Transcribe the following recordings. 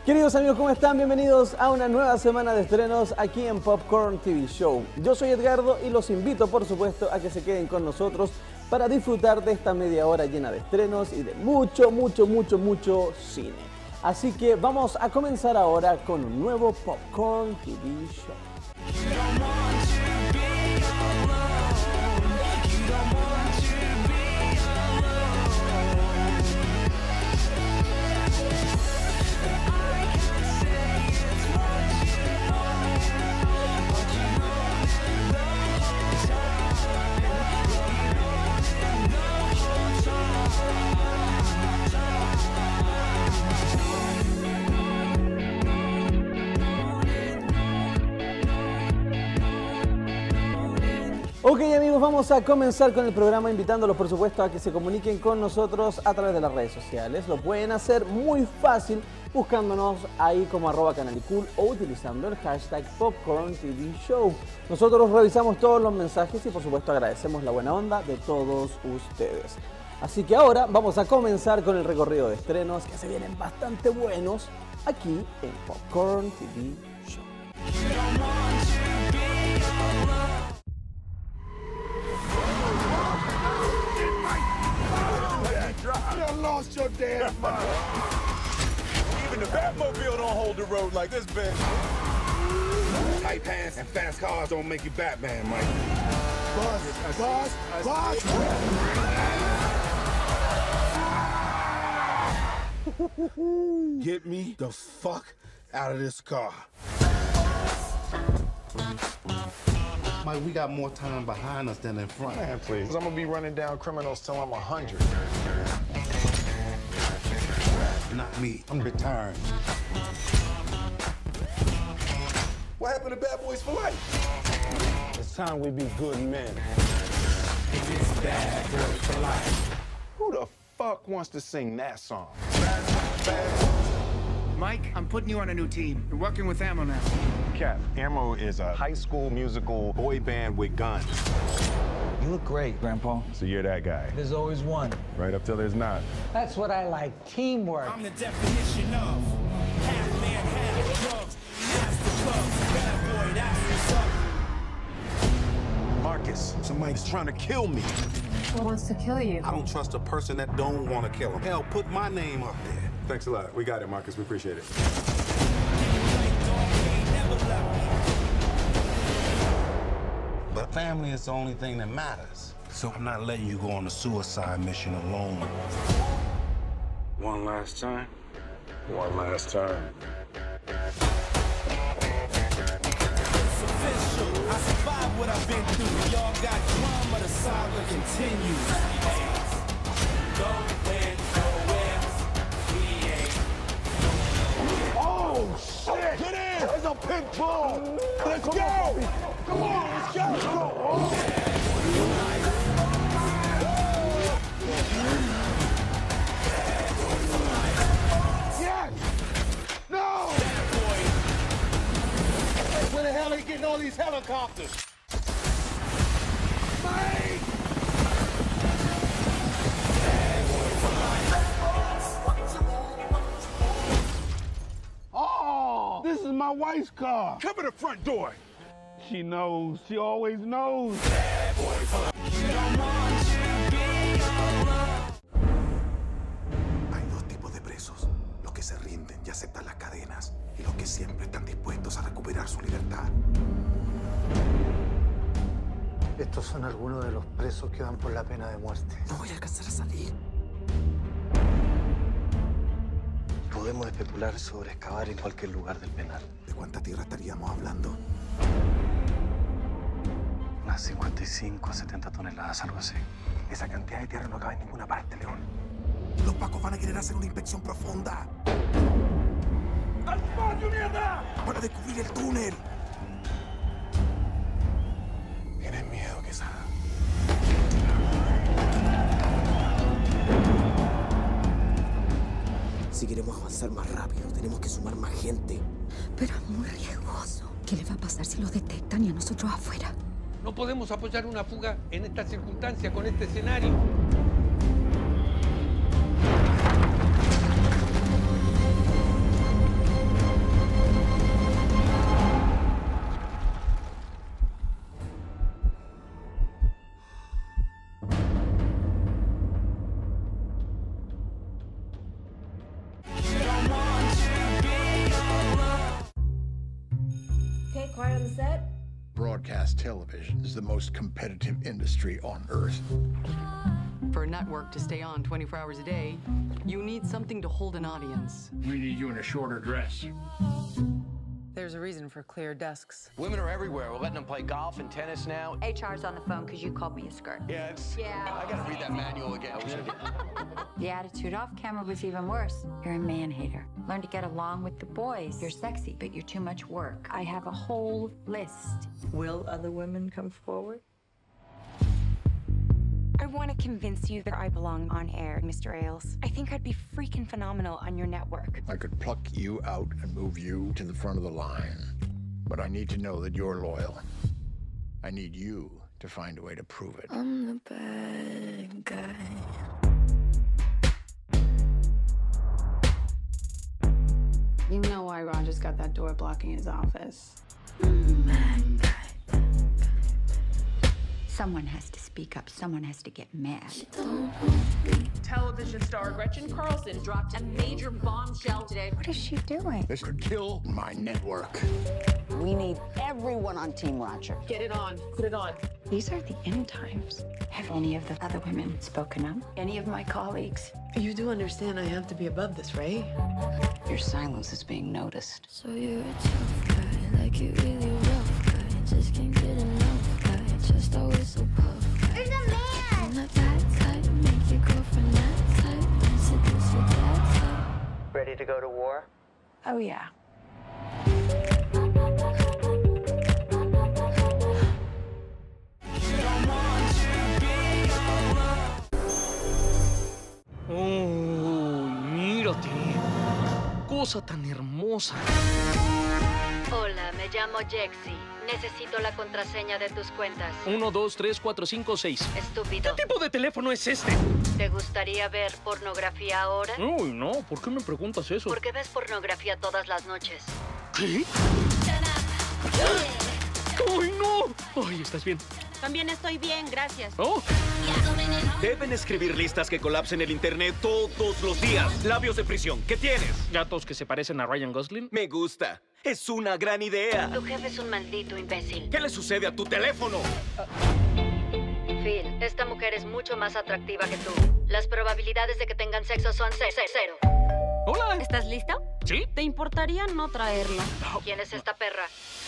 Queridos amigos, ¿cómo están? Bienvenidos a una nueva semana de estrenos aquí en Popcorn TV Show. Yo soy Edgardo y los invito, por supuesto, a que se queden con nosotros para disfrutar de esta media hora llena de estrenos y de mucho cine. Así que vamos a comenzar ahora con un nuevo Popcorn TV Show. Ok amigos, vamos a comenzar con el programa invitándolos por supuesto a que se comuniquen con nosotros a través de las redes sociales. Lo pueden hacer muy fácil buscándonos ahí como @canalicul o utilizando el hashtag Popcorn TV Show. Nosotros revisamos todos los mensajes y por supuesto agradecemos la buena onda de todos ustedes. Así que ahora vamos a comenzar con el recorrido de estrenos que se vienen bastante buenos aquí en Popcorn TV Show. You lost your damn mind. Even the Batmobile don't hold the road like this, bitch. Tight pants and fast cars don't make you Batman, Mike. Buzz. Get me the fuck out of this car. Mike, we got more time behind us than in front. Man, please. I'm gonna be running down criminals till I'm 100. Not me. I'm retiring. What happened to Bad Boys for Life? It's time we be good men. It's Bad Boys for Life. Who the fuck wants to sing that song? Mike, I'm putting you on a new team. You're working with Ammo now. Cap, Ammo is a high school musical boy band with guns. You look great, Grandpa. So you're that guy. There's always one. Right up till there's not. That's what I like, teamwork. I'm the definition of half man, half drugs. Master clubs, bad boy, that's what's up. Marcus, somebody's trying to kill me. Who wants to kill you? I don't trust a person that don't want to kill him. Hell, put my name up there. Thanks a lot. We got it, Marcus. We appreciate it. But family is the only thing that matters. So I'm not letting you go on a suicide mission alone. One last time. One last time. It's official. I survived what I've been through. Y'all got drama, the saga continues. Go win, we ain't. Oh, shit! Get in! There's a pit bull! Let's go! Come on, let's go! Yes! No! Where the hell are they getting all these helicopters? Mike! Oh! This is my wife's car. Cover the front door. She knows. She always knows. Hay dos tipos de presos, los que se rinden y aceptan las cadenas y los que siempre están dispuestos a recuperar su libertad. Estos son algunos de los presos que van por la pena de muerte. No voy a alcanzar a salir. Podemos especular sobre excavar en cualquier lugar del penal. ¿De cuánta tierra estaríamos hablando? Unas 55 a 70 toneladas, algo así. Esa cantidad de tierra no cabe en ninguna parte, León. Los pacos van a querer hacer una inspección profunda. ¡Al patio, mierda! Para descubrir el túnel. ¿Tienes miedo, Quesada? Si queremos avanzar más rápido, tenemos que sumar más gente. Pero es muy riesgoso. ¿Qué le va a pasar si los detectan y a nosotros afuera? No podemos apoyar una fuga en esta circunstancia, con este escenario. television is the most competitive industry on Earth. For a network to stay on 24 hours a day, you need something to hold an audience. We need you in a shorter dress. There's a reason for clear desks. Women are everywhere. We're letting them play golf and tennis now. HR's on the phone because you called me a skirt. Yeah, I gotta read that manual again. The attitude off camera was even worse. You're a man-hater. Learn to get along with the boys. You're sexy, but you're too much work. I have a whole list. Will other women come forward? I want to convince you that I belong on air, Mr. Ailes. I think I'd be freaking phenomenal on your network. I could pluck you out and move you to the front of the line. But I need to know that you're loyal. I need you to find a way to prove it. I'm the bad guy. You know why Roger's got that door blocking his office. Someone has to speak up. Someone has to get mad. Television star Gretchen Carlson dropped a major bombshell today. What is she doing? This could kill my network. We need everyone on Team Roger. Get it on. Put it on. These are the end times. Have any of the other women spoken up? Any of my colleagues? You do understand I have to be above this, right? Your silence is being noticed. So you're a tough guy, like you really rough guy. Just can't get enough guy. Just always so puff. There's a man! I'm the bad type, make your girlfriend that type. I seduce your dad type. Ready to go to war? Oh, yeah. ¡Oh, mírate! ¡Cosa tan hermosa! Hola, me llamo Jexy. Necesito la contraseña de tus cuentas. 1, 2, 3, 4, 5, 6. Estúpido. ¿Qué tipo de teléfono es este? ¿Te gustaría ver pornografía ahora? Uy, no. ¿Por qué me preguntas eso? Porque ves pornografía todas las noches. ¿Qué? ¡Ay, no! Ay, ¿estás bien? También estoy bien, gracias. Oh. Deben escribir listas que colapsen el internet todos los días. Labios de prisión. ¿Qué tienes? ¿Gatos que se parecen a Ryan Gosling? Me gusta. Es una gran idea. Tu jefe es un maldito imbécil. ¿Qué le sucede a tu teléfono? Phil, esta mujer es mucho más atractiva que tú. Las probabilidades de que tengan sexo son 0. Hola. ¿Estás listo? ¿Sí? ¿Te importaría no traerla? ¿Quién es esta perra?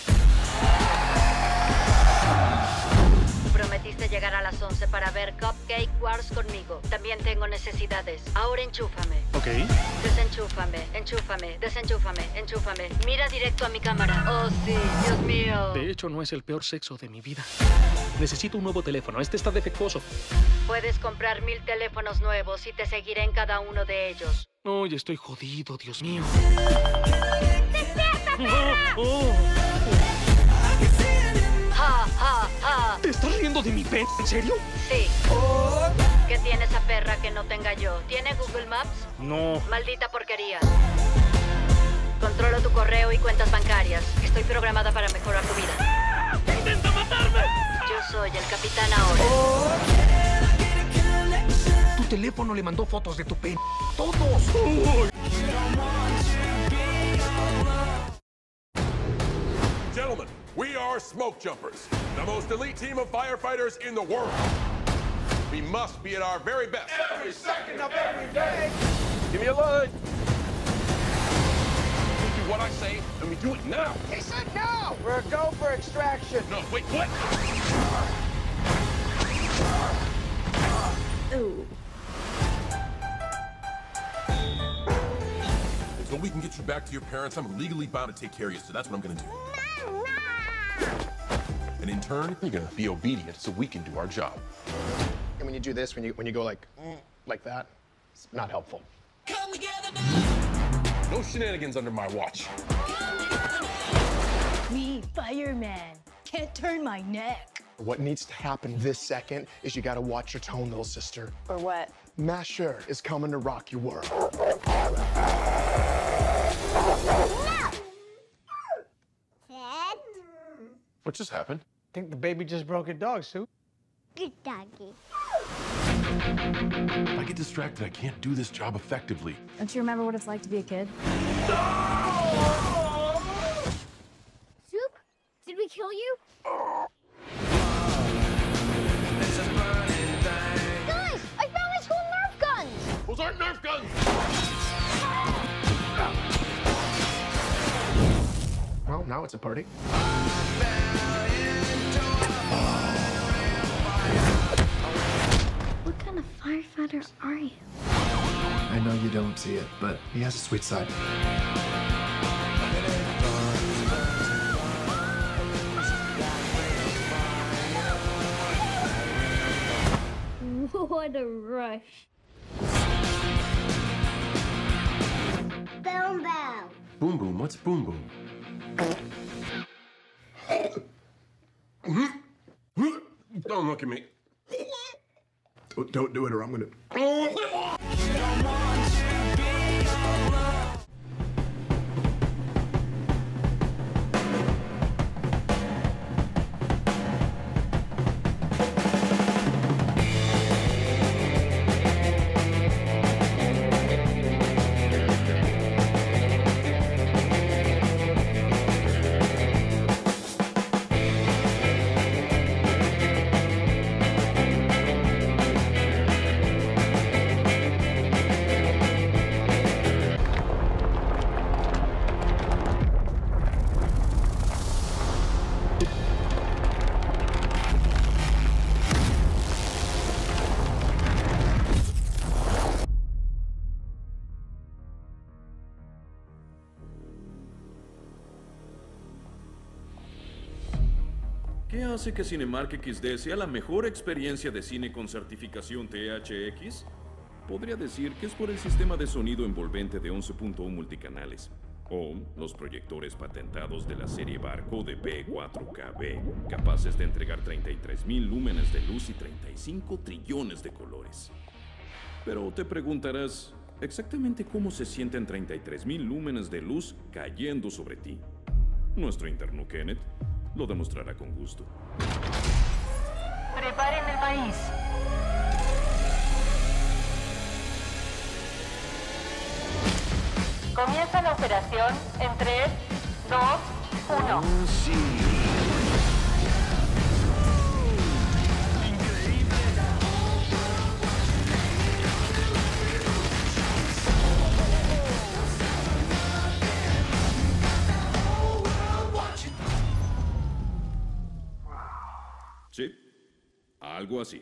Prometiste llegar a las 11 para ver Cupcake Wars conmigo. También tengo necesidades. Ahora enchúfame. Ok. Desenchúfame, enchúfame, desenchúfame, enchúfame. Mira directo a mi cámara. Oh, sí, Dios mío. De hecho, no es el peor sexo de mi vida. Necesito un nuevo teléfono. Este está defectuoso. Puedes comprar 1000 teléfonos nuevos y te seguiré en cada uno de ellos. Ay, estoy jodido, Dios mío. ¡Despierta, perra! ¡Ja, ja, ja! ¿Te estás riendo de mi pene? ¿En serio? Sí. ¿Qué tiene esa perra que no tenga yo? ¿Tiene Google Maps? No. Maldita porquería. Controlo tu correo y cuentas bancarias. Estoy programada para mejorar tu vida. ¡Intenta matarme! Yo soy el capitán ahora. Tu teléfono le mandó fotos de tu pene. ¡Todos! Gentlemen, we are Smoke Jumpers, the most elite team of firefighters in the world. We must be at our very best. Every second of every day. Give me a line. We do what I say, and we do it now. He said no! We're a go for extraction. No, wait, what? Ooh. Until we can get you back to your parents, I'm legally bound to take care of you, so that's what I'm gonna do. And in turn, you're gonna be obedient so we can do our job. And when you do this, when you go like that, it's not helpful. No shenanigans under my watch. Me, fireman. Can't turn my neck. What needs to happen this second is you gotta watch your tone, little sister. Or what? Masher is coming to rock your world. What just happened? I think the baby just broke a dog, Sue. Good doggy. If I get distracted, I can't do this job effectively. Don't you remember what it's like to be a kid? Soup? Did we kill you? it's a party. What kind of firefighter are you? I know you don't see it, but he has a sweet side. What a rush. Boom boom. Boom boom, what's boom boom? Don't look at me. Don't do it or I'm gonna... ¿Qué hace que Cinemark XD sea la mejor experiencia de cine con certificación THX? Podría decir que es por el sistema de sonido envolvente de 11.1 multicanales, o los proyectores patentados de la serie Barco de P4KB, capaces de entregar 33.000 lúmenes de luz y 35 trillones de colores. Pero te preguntarás, ¿exactamente cómo se sienten 33.000 lúmenes de luz cayendo sobre ti? Nuestro interno Kenneth lo demostrará con gusto. Preparen el maíz. Comienza la operación en 3, 2, 1. Sí, algo así.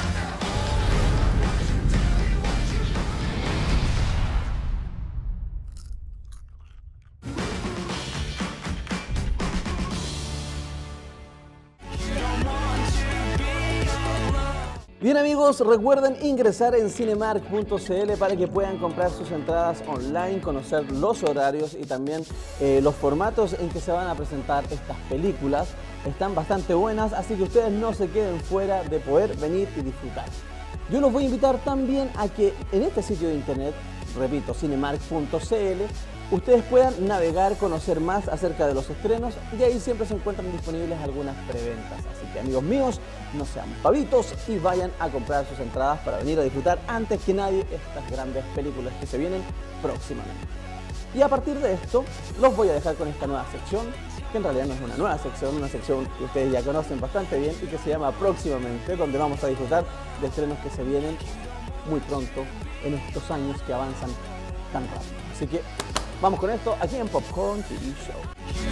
Bien amigos, recuerden ingresar en cinemark.cl para que puedan comprar sus entradas online, conocer los horarios y también los formatos en que se van a presentar estas películas. Están bastante buenas, así que ustedes no se queden fuera de poder venir y disfrutar. Yo los voy a invitar también a que en este sitio de internet, repito, cinemark.cl, ustedes puedan navegar, conocer más acerca de los estrenos y ahí siempre se encuentran disponibles algunas preventas. Así que amigos míos, no sean pavitos y vayan a comprar sus entradas para venir a disfrutar antes que nadie estas grandes películas que se vienen próximamente. Y a partir de esto, los voy a dejar con esta nueva sección, que en realidad no es una nueva sección, una sección que ustedes ya conocen bastante bien y que se llama Próximamente, donde vamos a disfrutar de estrenos que se vienen muy pronto en estos años que avanzan tan rápido. Así que vamos con esto aquí en Popcorn TV Show.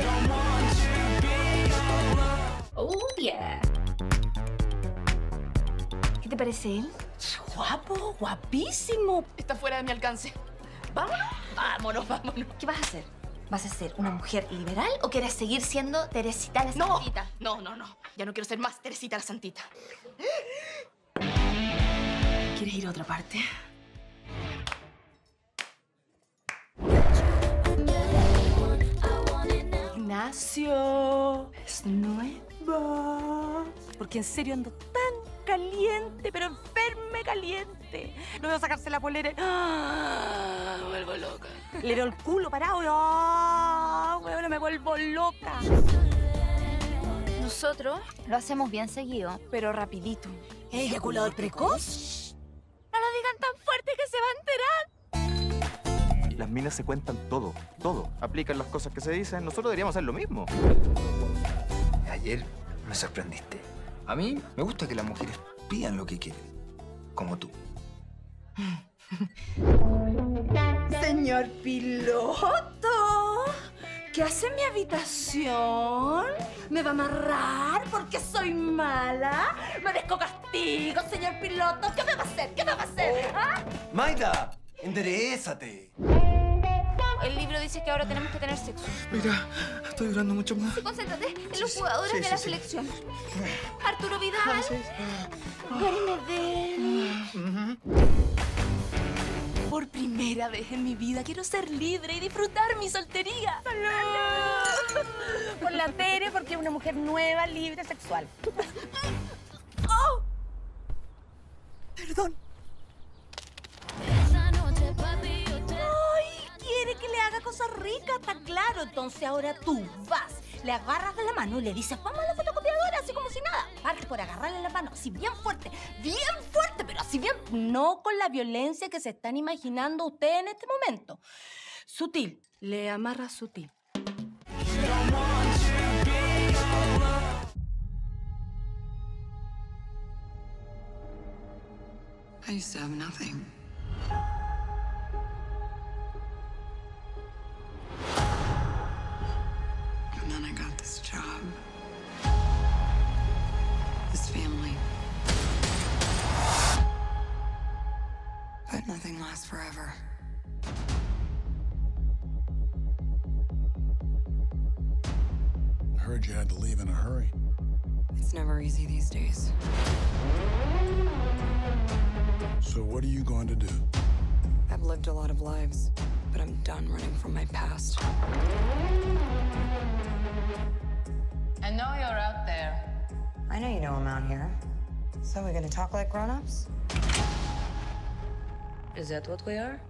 Oh, yeah. ¿Qué te parece él? Guapo, guapísimo. Está fuera de mi alcance. ¿Vámonos? Vámonos, vámonos. ¿Qué vas a hacer? ¿Vas a ser una mujer liberal o quieres seguir siendo Teresita la Santita? No. Ya no quiero ser más Teresita la Santita. ¿Quieres ir a otra parte? Ignacio, es nueva. Porque en serio ando tan caliente, pero enferme caliente. No veo sacarse la polera. ¡Ah! Me vuelvo loca. Le veo el culo parado y bueno, me vuelvo loca. Nosotros lo hacemos bien seguido, pero rapidito. ¿Eyaculador precoz? No lo digan tan fuerte que se va a enterar. Las minas se cuentan todo. Aplican las cosas que se dicen. Nosotros deberíamos hacer lo mismo. Ayer me sorprendiste. A mí me gusta que las mujeres pidan lo que quieren. Como tú. Señor piloto, ¿Qué hace en mi habitación? ¿Me va a amarrar porque soy mala? ¿Merezco castigo, señor piloto? ¿Qué me va a hacer? ¿Qué me va a hacer? ¿Ah? Maida, enderezate. El libro dice que ahora tenemos que tener sexo. Mira, estoy llorando mucho más. Sí, concéntrate en los jugadores de la selección. Arturo Vidal. Gary Medel. Por primera vez en mi vida quiero ser libre y disfrutar mi soltería. ¡Salud! Por la Tere, porque es una mujer nueva, libre, sexual. ¡Oh! Perdón. ¡Ay! Quiere que le haga cosas ricas, está claro. Entonces ahora tú vas, le agarras la mano y le dices, vamos a la fotocopiadora, así como si nada. Parte por agarrarle la mano, así bien fuerte, pero así bien, no con la violencia que se están imaginando ustedes en este momento. Sutil, le amarra sutil. I used to have nothing. And then I got this job. This family. But nothing lasts forever. I heard you had to leave in a hurry. It's never easy these days. So what are you going to do? I've lived a lot of lives, but I'm done running from my past. I know you're out there. I know you know I'm out here. So we're gonna talk like grown-ups? Is that what we are?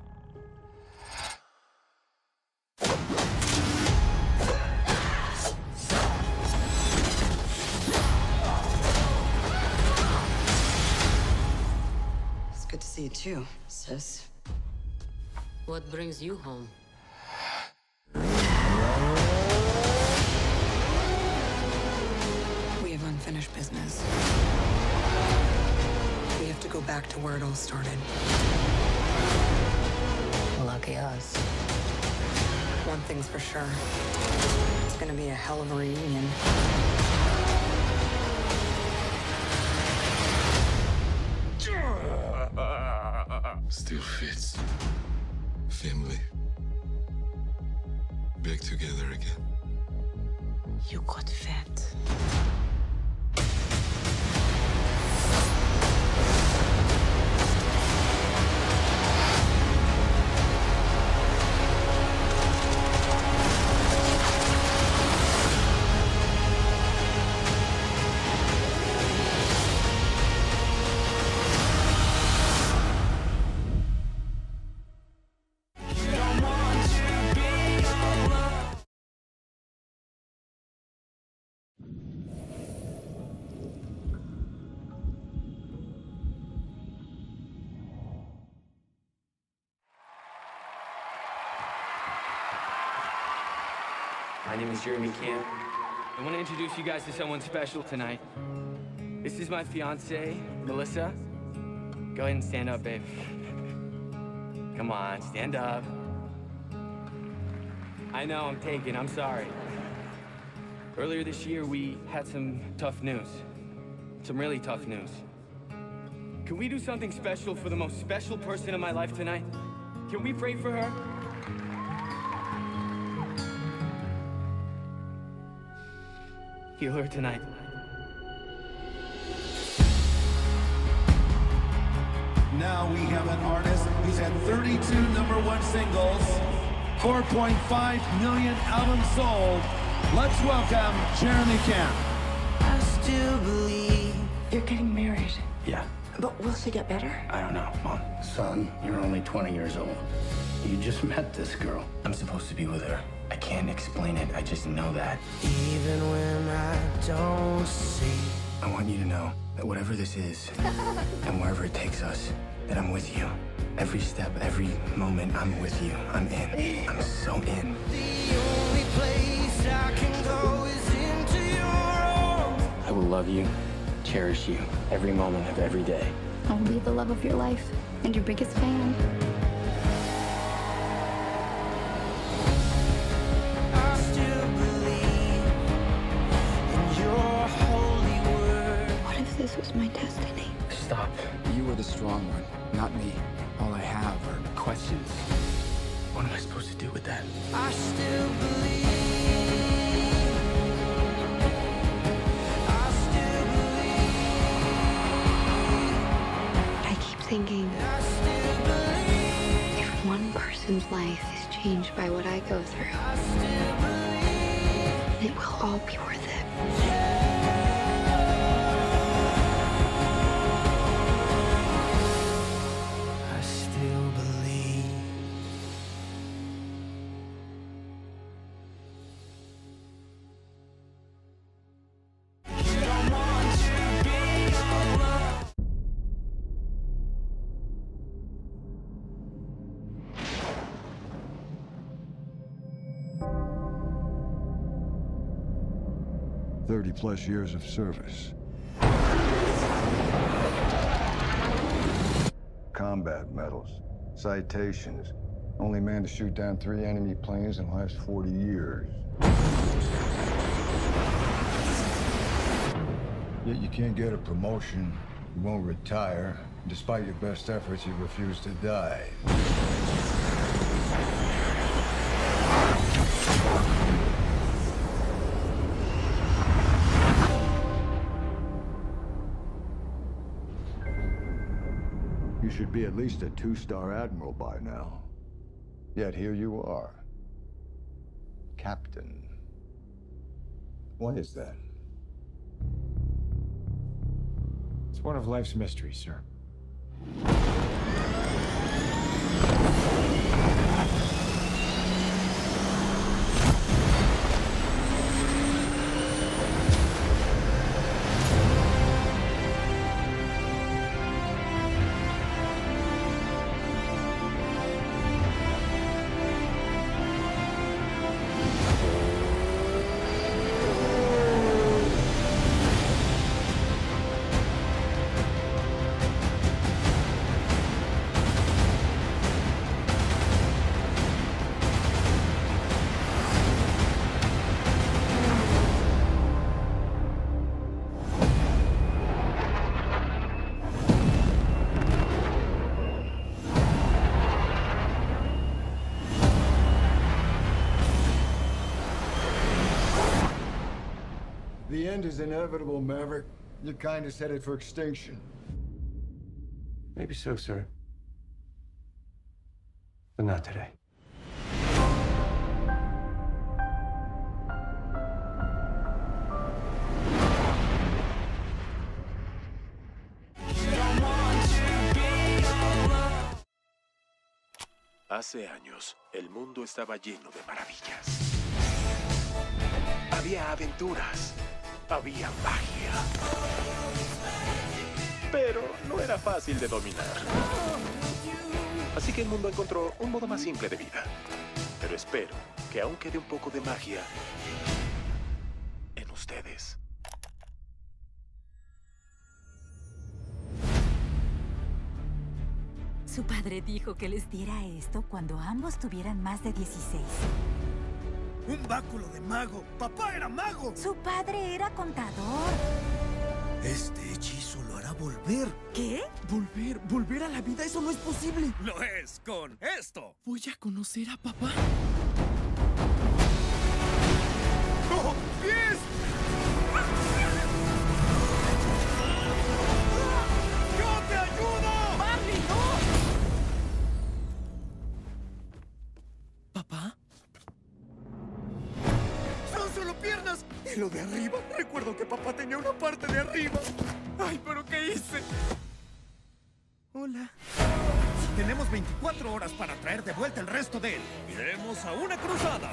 It's good to see you too, sis. What brings you home? We have unfinished business. We have to go back to where it all started. Lucky us. One thing's for sure. It's gonna be a hell of a reunion. Still fits. Family. Back together again. You got fat. My name is Jeremy Camp. I want to introduce you guys to someone special tonight. This is my fiance, Melissa. Go ahead and stand up, babe. Come on, stand up. I know, I'm taken, I'm sorry. Earlier this year, we had some tough news. Some really tough news. Can we do something special for the most special person in my life tonight? Can we pray for her? Heal her tonight. Now we have an artist who's had 32 #1 singles, 4.5 million albums sold. Let's welcome Jeremy Camp. I still believe you're getting married. Yeah. But will she get better? I don't know, Mom. Son, you're only 20 years old. You just met this girl. I'm supposed to be with her. I can't explain it. I just know that. Even when I don't see. I want you to know that whatever this is, and wherever it takes us, that I'm with you. Every step, every moment, I'm with you. I'm in. I'm so in. The only place I can go is into your arms. I will love you, cherish you, every moment of every day. I'll be the love of your life and your biggest fan. I still this was my destiny. Stop. You were the strong one, not me. All I have are questions. What am I supposed to do with that? I still believe. I keep thinking, if one person's life is changed by what I go through, it will all be worth it. I still believe. You don't want to be alone. +30 years of service. Combat medals, citations. Only man to shoot down 3 enemy planes in the last 40 years. Yet you can't get a promotion, you won't retire. Despite your best efforts, you refuse to die. You should be at least a 2-star admiral by now. Yet here you are. Captain. Why is that? It's one of life's mysteries, sir. The end is inevitable, Maverick. Your kind is headed for extinction. Maybe so, sir. But not today. Hace años, el mundo estaba lleno de maravillas. Había aventuras, había magia. Pero no era fácil de dominar. Así que el mundo encontró un modo más simple de vida. Pero espero que aún quede un poco de magia en ustedes. Su padre dijo que les diera esto cuando ambos tuvieran más de 16. ¡Un báculo de mago! ¡Papá era mago! Su padre era contador. Este hechizo lo hará volver. ¿Qué? ¿Volver a la vida? ¡Eso no es posible! ¡Lo es con esto! ¿Voy a conocer a papá? ¡Oh, pies! ¡Yo te ayudo! ¡Barney, no! ¿Papá? ¡Son solo piernas! ¿Y lo de arriba? Recuerdo que papá tenía una parte de arriba. ¡Ay, pero qué hice! Hola. Tenemos 24 horas para traer de vuelta el resto de él. ¡Iremos a una cruzada!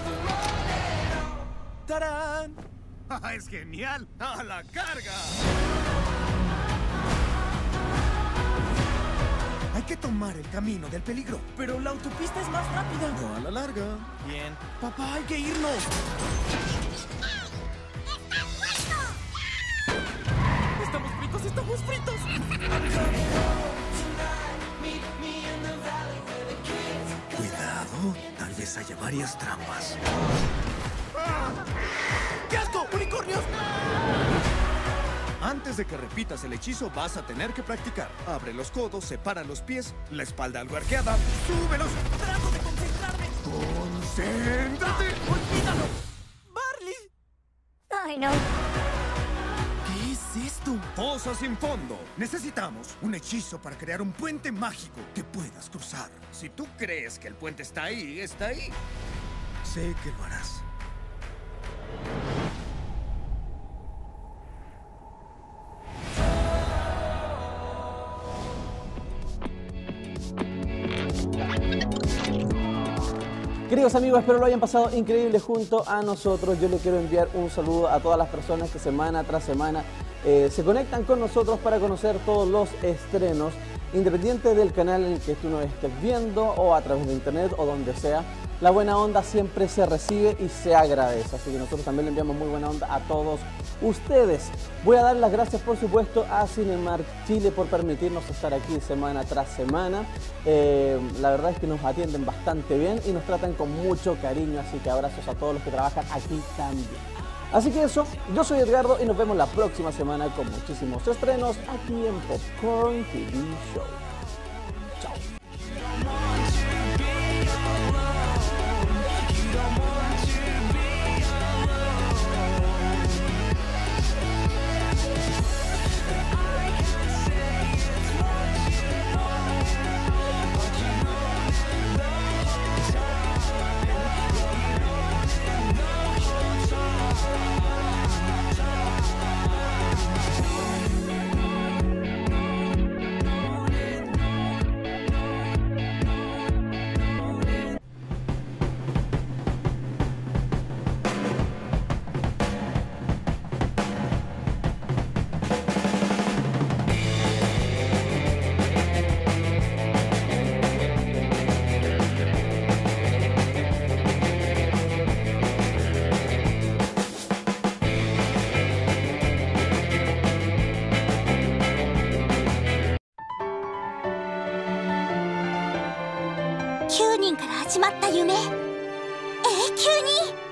¡Tarán! ¡Es genial! ¡A la carga! Hay que tomar el camino del peligro. Pero la autopista es más rápida. No a la larga. Bien. Papá, hay que irnos. ¡Estamos fritos! ¡Estamos fritos! Cuidado, tal vez haya varias trampas. ¡Qué asco! ¡Unicornios! Antes de que repitas el hechizo, vas a tener que practicar. Abre los codos, separa los pies, la espalda algo arqueada. ¡Súbelos! ¡Trato de concentrarme! ¡Concéntrate! ¡Olvídalo! ¡Barley! Ay, no. ¿Qué es esto? Fosa sin fondo. Necesitamos un hechizo para crear un puente mágico que puedas cruzar. Si tú crees que el puente está ahí, está ahí. Sé que lo harás. Queridos amigos, espero lo hayan pasado increíble junto a nosotros. Yo les quiero enviar un saludo a todas las personas que semana tras semana se conectan con nosotros para conocer todos los estrenos, independiente del canal en el que tú nos estés viendo o a través de internet o donde sea. La buena onda siempre se recibe y se agradece, así que nosotros también le enviamos muy buena onda a todos ustedes. Voy a dar las gracias, por supuesto, a Cinemark Chile por permitirnos estar aquí semana tras semana. La verdad es que nos atienden bastante bien y nos tratan con mucho cariño, así que abrazos a todos los que trabajan aquí también. Así que eso, yo soy Edgardo y nos vemos la próxima semana con muchísimos estrenos aquí en Popcorn TV Show. Chao. 9人から始まった夢、永久に